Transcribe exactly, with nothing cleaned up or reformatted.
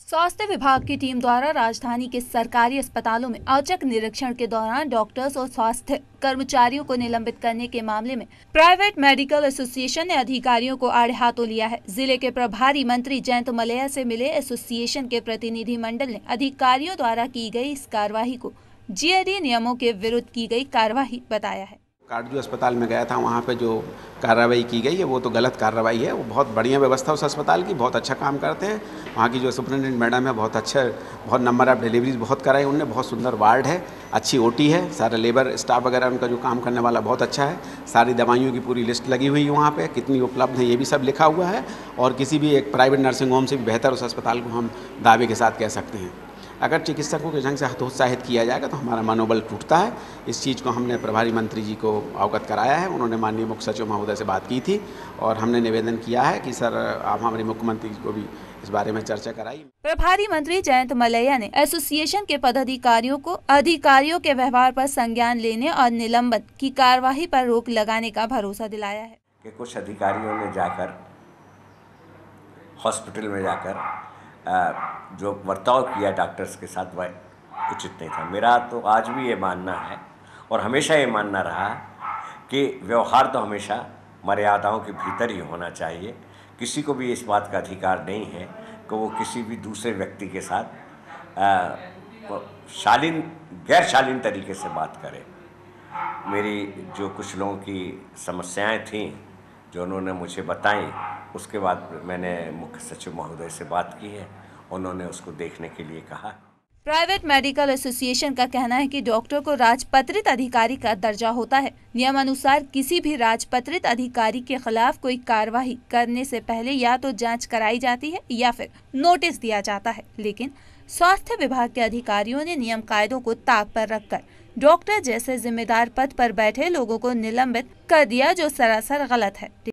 स्वास्थ्य विभाग की टीम द्वारा राजधानी के सरकारी अस्पतालों में औचक निरीक्षण के दौरान डॉक्टर्स और स्वास्थ्य कर्मचारियों को निलंबित करने के मामले में प्राइवेट मेडिकल एसोसिएशन ने अधिकारियों को आड़े हाथों लिया है। जिले के प्रभारी मंत्री जयंत मलैया से मिले एसोसिएशन के प्रतिनिधि मंडल ने अधिकारियों द्वारा की गई इस कार्यवाही को जीएडी नियमों के विरुद्ध की गई कार्यवाही बताया है। कार्ड जो अस्पताल में गया था वहाँ पे जो कार्रवाई की गई है वो तो गलत कार्रवाई है। वो बहुत बढ़िया व्यवस्था उस अस्पताल की, बहुत अच्छा काम करते हैं। वहाँ की जो सुपरिटेंडेंट मैडम है बहुत अच्छा, बहुत नंबर ऑफ डिलीवरीज बहुत कराई उनने, बहुत सुंदर वार्ड है, अच्छी ओटी है, सारा लेबर स्टाफ वगैरह उनका जो काम करने वाला बहुत अच्छा है। सारी दवाइयों की पूरी लिस्ट लगी हुई है वहाँ पे, कितनी उपलब्ध है ये भी सब लिखा हुआ है। और किसी भी एक प्राइवेट नर्सिंग होम से भी बेहतर उस अस्पताल को हम दावे के साथ कह सकते हैं। अगर चिकित्सकों के ढंग से हतोत्साहित किया जाएगा तो हमारा मनोबल टूटता है। इस चीज़ को हमने प्रभारी मंत्री जी को अवगत कराया है। उन्होंने माननीय मुख्य सचिव महोदय से बात की थी और हमने निवेदन किया है कि सर आप हमारे मुख्यमंत्री जी को भी इस बारे में चर्चा कराई। प्रभारी मंत्री जयंत मलैया ने एसोसिएशन के पदाधिकारियों को अधिकारियों के व्यवहार पर संज्ञान लेने और निलंबन की कार्यवाही पर रोक लगाने का भरोसा दिलाया है कि कुछ अधिकारियों ने जाकर हॉस्पिटल में जाकर जो बर्ताव किया डॉक्टर्स के साथ वह उचित नहीं था। मेरा तो आज भी ये मानना है और हमेशा ये मानना रहा कि व्यवहार तो हमेशा मर्यादाओं के भीतर ही होना चाहिए। किसी को भी इस बात का अधिकार नहीं है कि वो किसी भी दूसरे व्यक्ति के साथ शालीन गैर शालीन तरीके से बात करे। मेरी जो कुछ लोगों की समस्याएं थीं जो उन्होंने मुझे बताई, उसके बाद मैंने मुख्य सचिव महोदय से बात की है, उन्होंने उसको देखने के लिए कहा। प्राइवेट मेडिकल एसोसिएशन का कहना है कि डॉक्टर को राजपत्रित अधिकारी का दर्जा होता है। नियम अनुसार किसी भी राजपत्रित अधिकारी के खिलाफ कोई कार्यवाही करने से पहले या तो जांच कराई जाती है या फिर नोटिस दिया जाता है। लेकिन स्वास्थ्य विभाग के अधिकारियों ने नियम कायदों को ताक पर रखकर डॉक्टर जैसे जिम्मेदार पद पर बैठे लोगों को निलंबित कर दिया, जो सरासर गलत है।